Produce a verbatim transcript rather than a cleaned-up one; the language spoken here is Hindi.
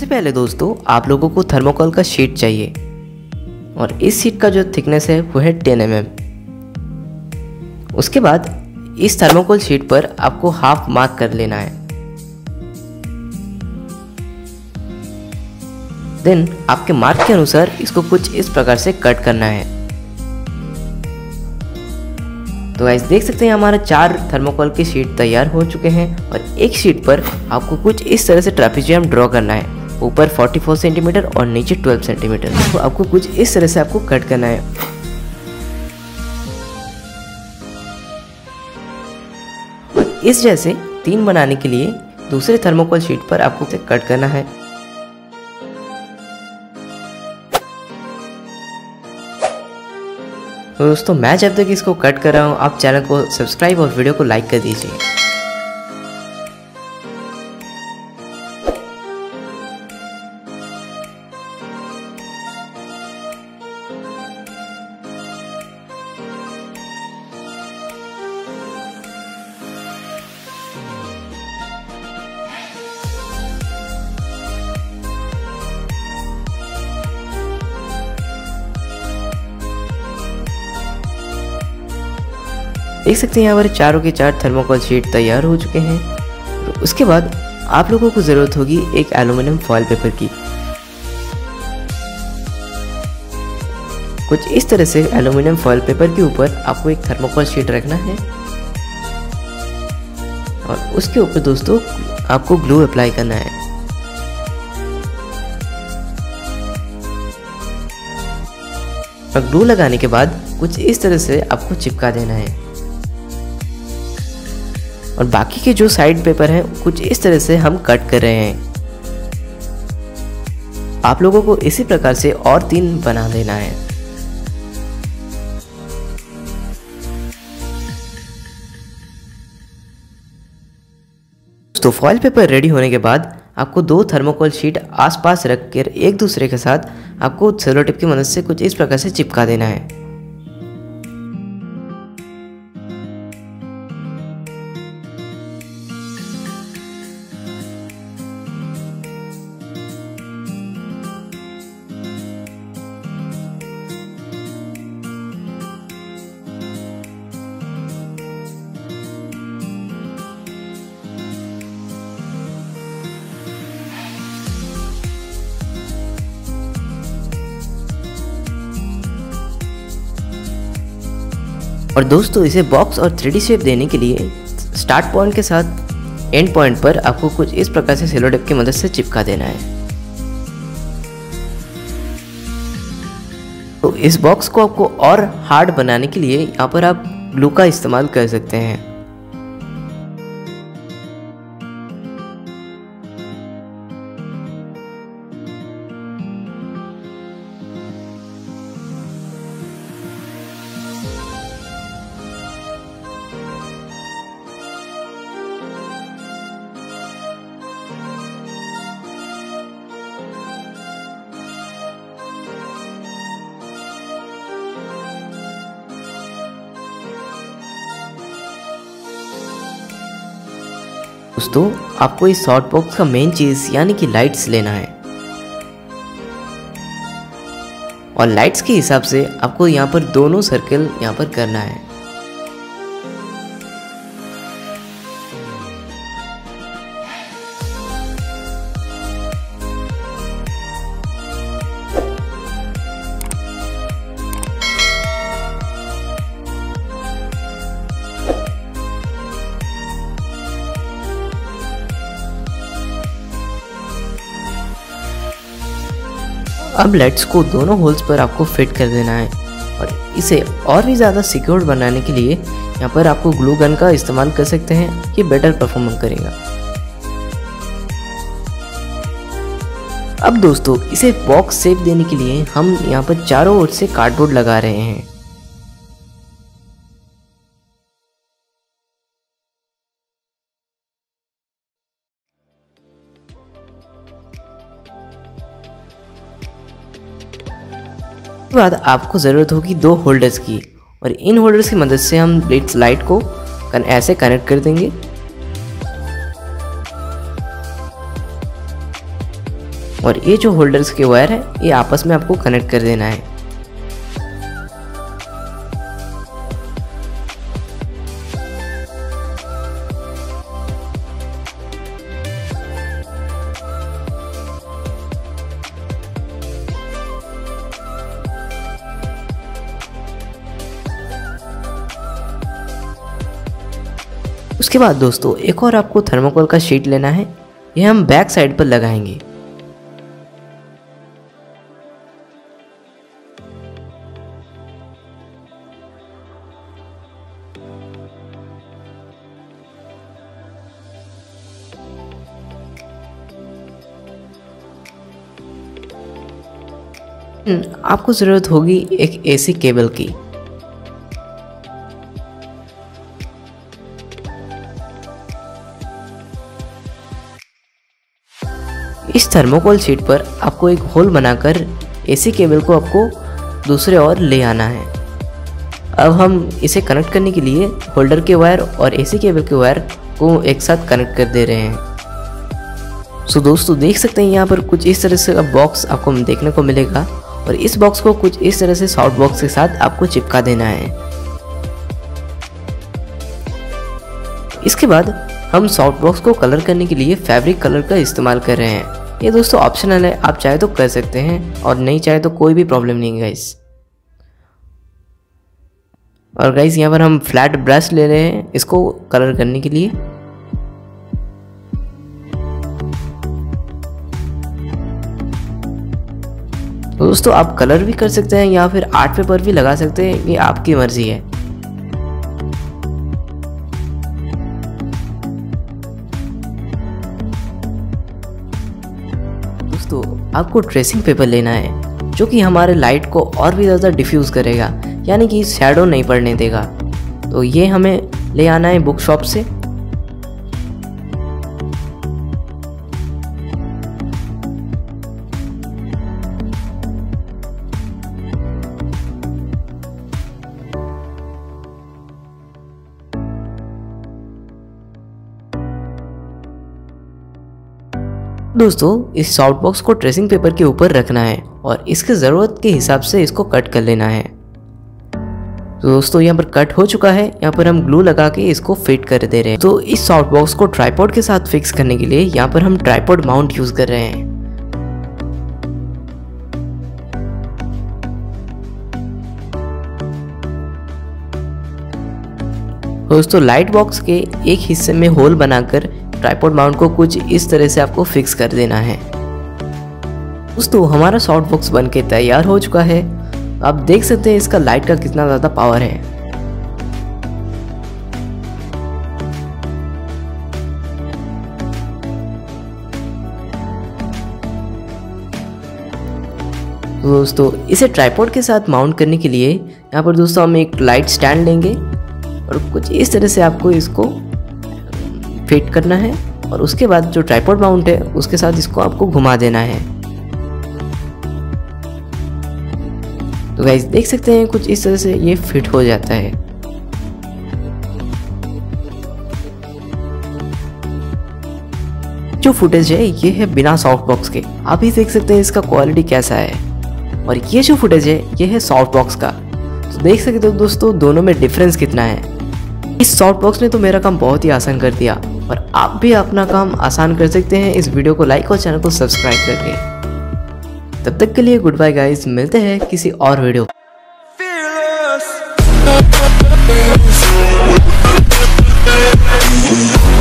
सबसे पहले दोस्तों आप लोगों को थर्मोकोल का शीट चाहिए और इस शीट का जो थिकनेस है वो है टेन एम एम। उसके बाद इस थर्मोकोल शीट पर आपको हाफ मार्क कर लेना है। देन आपके मार्क के अनुसार इसको कुछ इस प्रकार से कट करना है। तो गाइस देख सकते हैं हमारा चार थर्मोकोल की शीट तैयार हो चुके हैं और एक शीट पर आपको कुछ इस तरह से ट्रापेजियम ड्रॉ करना है। ऊपर चौवालीस सेंटीमीटर और नीचे बारह सेंटीमीटर। तो आपको कुछ इस तरह से आपको कट करना है। और इस जैसे तीन बनाने के लिए दूसरे थर्मोकोल शीट पर आपको इसे कट करना है। तो दोस्तों मैं जब तक इसको कट कर रहा हूँ आप चैनल को सब्सक्राइब और वीडियो को लाइक कर दीजिए। देख सकते हैं यहाँ पर चारों के चार थर्मोकोल शीट तैयार हो चुके हैं। तो उसके बाद आप लोगों को ज़रूरत होगी एक एल्युमिनियम फॉयल पेपर की। कुछ इस तरह से एल्युमिनियम फॉयल पेपर के ऊपर आपको एक थर्मोकोल शीट रखना है और उसके ऊपर दोस्तों आपको ग्लू अप्लाई करना है। और ग्लू लगाने के बाद कुछ इस तरह से आपको चिपका देना है और बाकी के जो साइड पेपर हैं कुछ इस तरह से हम कट कर रहे हैं। आप लोगों को इसी प्रकार से और तीन बना देना है। तो फॉयल पेपर रेडी होने के बाद आपको दो थर्मोकोल शीट आसपास रखकर एक दूसरे के साथ आपको सेलो टेप की मदद से कुछ इस प्रकार से चिपका देना है। और दोस्तों इसे बॉक्स और थ्री डी शेप देने के लिए स्टार्ट पॉइंट के साथ एंड पॉइंट पर आपको कुछ इस प्रकार से सेलो टेप की मदद से चिपका देना है। तो इस बॉक्स को आपको और हार्ड बनाने के लिए यहाँ पर आप ग्लू का इस्तेमाल कर सकते हैं। दोस्तों आपको इस शॉर्ट बॉक्स का मेन चीज यानी कि लाइट्स लेना है और लाइट्स के हिसाब से आपको यहाँ पर दोनों सर्कल यहाँ पर करना है। अब लाइट्स को दोनों होल्स पर आपको फिट कर देना है और इसे और भी ज़्यादा सिक्योर बनाने के लिए यहाँ पर आपको ग्लू गन का इस्तेमाल कर सकते हैं। ये बेटर परफॉर्म करेगा। अब दोस्तों इसे बॉक्स शेप देने के लिए हम यहाँ पर चारों ओर से कार्डबोर्ड लगा रहे हैं। उसके बाद आपको ज़रूरत होगी दो होल्डर्स की और इन होल्डर्स की मदद से हम ब्लिट्स लाइट को ऐसे कनेक्ट कर देंगे। और ये जो होल्डर्स के वायर है ये आपस में आपको कनेक्ट कर देना है। उसके बाद दोस्तों एक और आपको थर्मोकोल का शीट लेना है, यह हम बैक साइड पर लगाएंगे। आपको जरूरत होगी एक एसी केबल की। इस थर्मोकोल शीट पर आपको एक होल बनाकर एसी केबल को आपको दूसरे ओर ले आना है। अब हम इसे कनेक्ट करने के लिए होल्डर के वायर और एसी केबल के वायर को एक साथ कनेक्ट कर दे रहे हैं। सो दोस्तों देख सकते हैं यहाँ पर कुछ इस तरह से बॉक्स आपको देखने को मिलेगा और इस बॉक्स को कुछ इस तरह से सॉफ्ट बॉक्स के साथ आपको चिपका देना है। इसके बाद हम सॉफ्ट बॉक्स को कलर करने के लिए फैब्रिक कलर का इस्तेमाल कर रहे हैं। ये दोस्तों ऑप्शनल है, आप चाहे तो कर सकते हैं और नहीं चाहे तो कोई भी प्रॉब्लम नहीं है गाइस। और गाइस यहाँ पर हम फ्लैट ब्रश ले रहे हैं इसको कलर करने के लिए। तो दोस्तों आप कलर भी कर सकते हैं या फिर आर्ट पेपर भी लगा सकते हैं, ये आपकी मर्जी है। दोस्तों आपको ट्रेसिंग पेपर लेना है जो कि हमारे लाइट को और भी ज़्यादा डिफ्यूज करेगा, यानी कि शैडो नहीं पड़ने देगा। तो ये हमें ले आना है बुक शॉप से। दोस्तों इस सॉफ्ट बॉक्स को ट्रेसिंग पेपर के ऊपर रखना है और इसके ज़रूरत के हिसाब से इसको कट कर लेना है। तो दोस्तों यहाँ पर कट हो चुका है, यहाँ पर हम ग्लू लगा के इसको फिट कर दे रहे हैं। तो इस सॉफ्ट बॉक्स को ट्राइपॉड के साथ फिक्स करने के लिए यहाँ पर हम ट्राइपॉड माउंट यूज कर रहे हैं। दोस्तों लाइट बॉक्स के एक हिस्से में होल बनाकर ट्राइपॉड माउंट को कुछ इस तरह से आपको फिक्स कर देना है। दोस्तों हमारा सॉफ्ट बॉक्स बनके तैयार हो चुका है। आप देख सकते हैं इसका लाइट का कितना ज़्यादा पावर है। दोस्तों इसे ट्राइपॉड के साथ माउंट करने के लिए यहाँ पर दोस्तों हम एक लाइट स्टैंड लेंगे और कुछ इस तरह से आपको इसको फिट करना है और उसके बाद जो ट्राइपॉड माउंट है उसके साथ इसको आपको घुमा देना है। तो गाइस देख सकते हैं कुछ इस तरह से ये फिट हो जाता है। जो फुटेज है ये है बिना सॉफ्ट बॉक्स के, आप ही देख सकते हैं इसका क्वालिटी कैसा है। और ये जो फुटेज है ये है सॉफ्ट बॉक्स का। तो देख सकते हो दोस्तों दोनों में डिफरेंस कितना है। इस सॉफ्ट बॉक्स ने तो मेरा काम बहुत ही आसान कर दिया और आप भी अपना काम आसान कर सकते हैं इस वीडियो को लाइक और चैनल को सब्सक्राइब करके। तब तक के लिए गुड बाय गाइस, मिलते हैं किसी और वीडियो। Fearless.